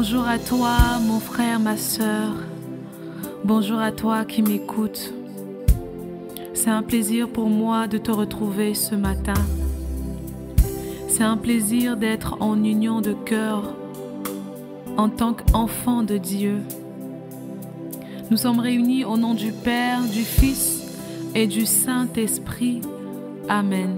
Bonjour à toi, mon frère, ma sœur. Bonjour à toi qui m'écoutes. C'est un plaisir pour moi de te retrouver ce matin. C'est un plaisir d'être en union de cœur en tant qu'enfant de Dieu. Nous sommes réunis au nom du Père, du Fils et du Saint-Esprit. Amen.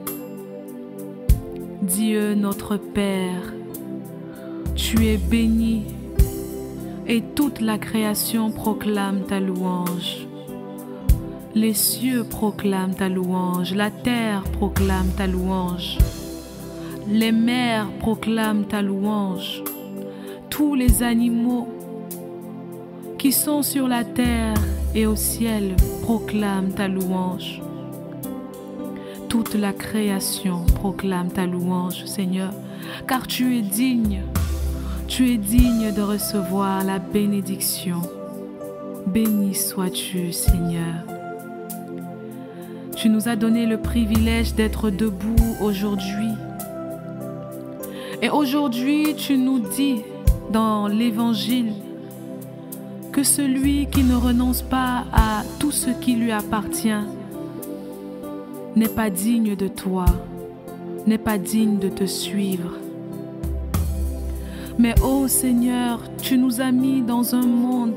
Dieu notre Père, tu es béni et toute la création proclame ta louange. Les cieux proclament ta louange, la terre proclame ta louange, les mers proclament ta louange, tous les animaux qui sont sur la terre et au ciel proclament ta louange. Toute la création proclame ta louange, Seigneur, car tu es digne de recevoir la bénédiction. Béni sois-tu, Seigneur. Tu nous as donné le privilège d'être debout aujourd'hui. Et aujourd'hui, tu nous dis dans l'Évangile que celui qui ne renonce pas à tout ce qui lui appartient n'est pas digne de toi, n'est pas digne de te suivre. Mais ô Seigneur, tu nous as mis dans un monde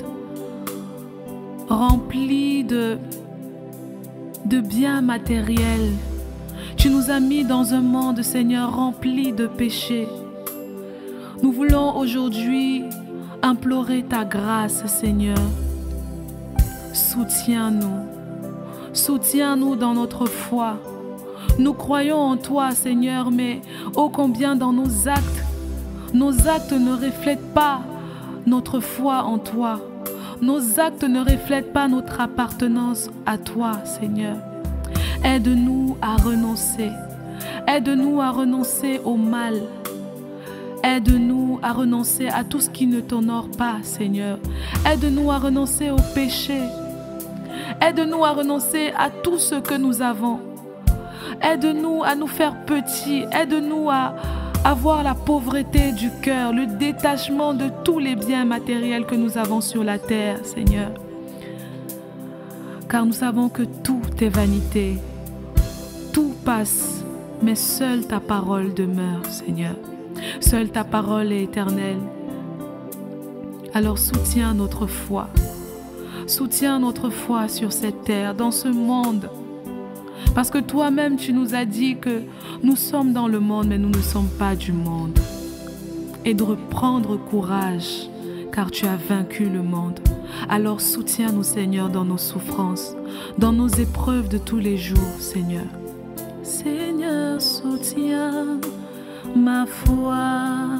rempli de biens matériels. Tu nous as mis dans un monde, Seigneur, rempli de péchés. Nous voulons aujourd'hui implorer ta grâce, Seigneur. Soutiens-nous. Soutiens-nous dans notre foi. Nous croyons en toi, Seigneur, mais ô combien dans nos actes ne reflètent pas notre foi en toi. Nos actes ne reflètent pas notre appartenance à toi, Seigneur. Aide-nous à renoncer. Aide-nous à renoncer au mal. Aide-nous à renoncer à tout ce qui ne t'honore pas, Seigneur. Aide-nous à renoncer au péché. Aide-nous à renoncer à tout ce que nous avons. Aide-nous à nous faire petits. Aide-nous à avoir la pauvreté du cœur, le détachement de tous les biens matériels que nous avons sur la terre, Seigneur. Car nous savons que tout est vanité. Tout passe, mais seule ta parole demeure, Seigneur. Seule ta parole est éternelle. Alors soutiens notre foi. Soutiens notre foi sur cette terre, dans ce monde. Parce que toi-même, tu nous as dit que nous sommes dans le monde, mais nous ne sommes pas du monde. Et de reprendre courage, car tu as vaincu le monde. Alors soutiens-nous, Seigneur, dans nos souffrances, dans nos épreuves de tous les jours, Seigneur. Seigneur, soutiens ma foi.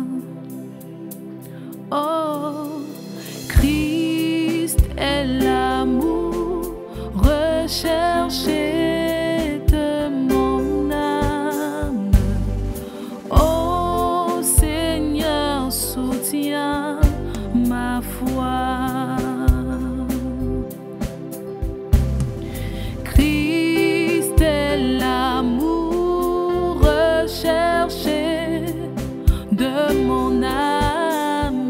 Oh, Christ est l'amour recherché de mon âme. Oh Seigneur, soutiens ma foi. Christ est l'amour recherché de mon âme.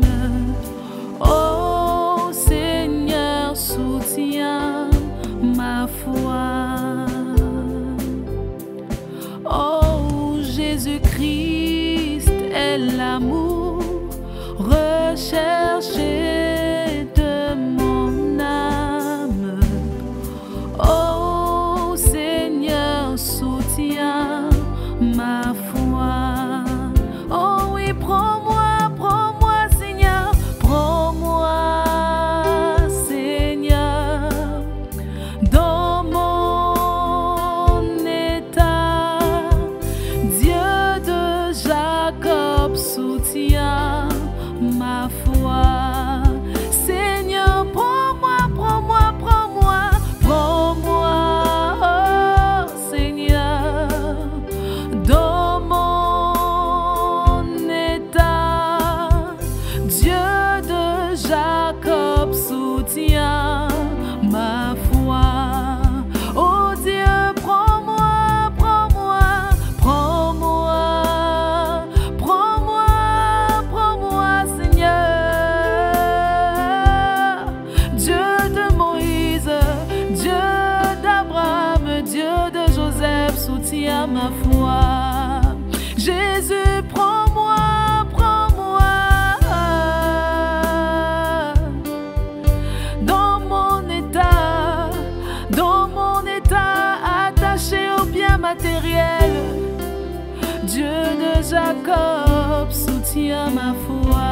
Oh Seigneur, soutiens ma foi. ma foi. Jésus, prends-moi, prends-moi. Dans mon état attaché aux biens matériels, Dieu de Jacob soutient ma foi.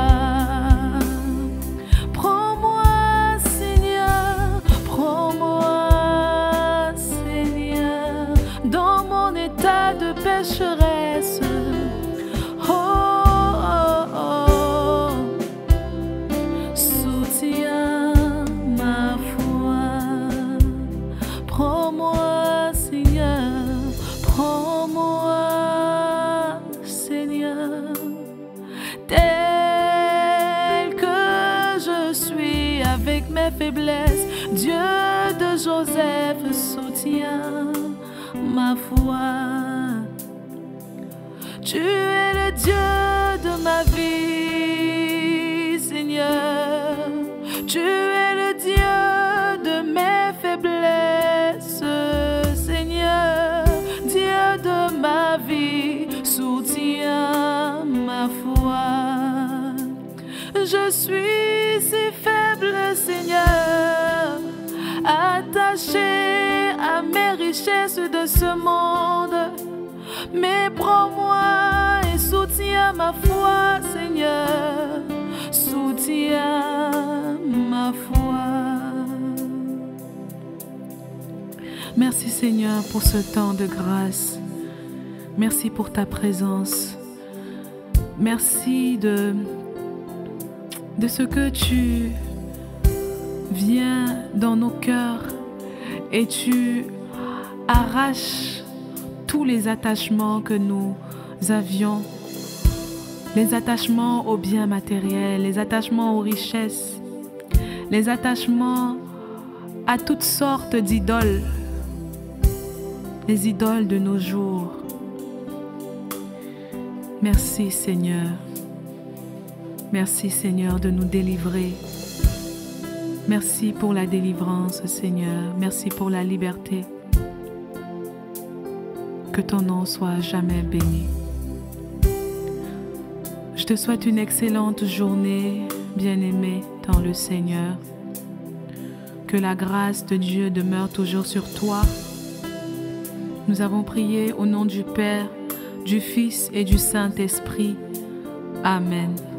Prends-moi, Seigneur, prends-moi, Seigneur, dans mon état de pécheresse. Oh, oh, oh, soutiens ma foi. Prends-moi, Seigneur, prends-moi, Seigneur, tel que je suis avec mes faiblesses. Dieu de Joseph soutient ma foi. Tu es le Dieu de ma vie, Seigneur. Tu es le Dieu de mes faiblesses, Seigneur. Dieu de ma vie, soutiens ma foi. Je suis si faible, Seigneur, attaché à mes richesses de ce monde. Mais prends-moi et soutiens ma foi, Seigneur. Soutiens ma foi. Merci, Seigneur, pour ce temps de grâce. Merci pour ta présence. Merci de ce que tu viens dans nos cœurs et tu arraches tous les attachements que nous avions, les attachements aux biens matériels, les attachements aux richesses, les attachements à toutes sortes d'idoles, les idoles de nos jours. Merci, Seigneur. Merci, Seigneur, de nous délivrer. Merci pour la délivrance, Seigneur. Merci pour la liberté. Que ton nom soit jamais béni. Je te souhaite une excellente journée, bien-aimé dans le Seigneur. Que la grâce de Dieu demeure toujours sur toi. Nous avons prié au nom du Père, du Fils et du Saint-Esprit. Amen.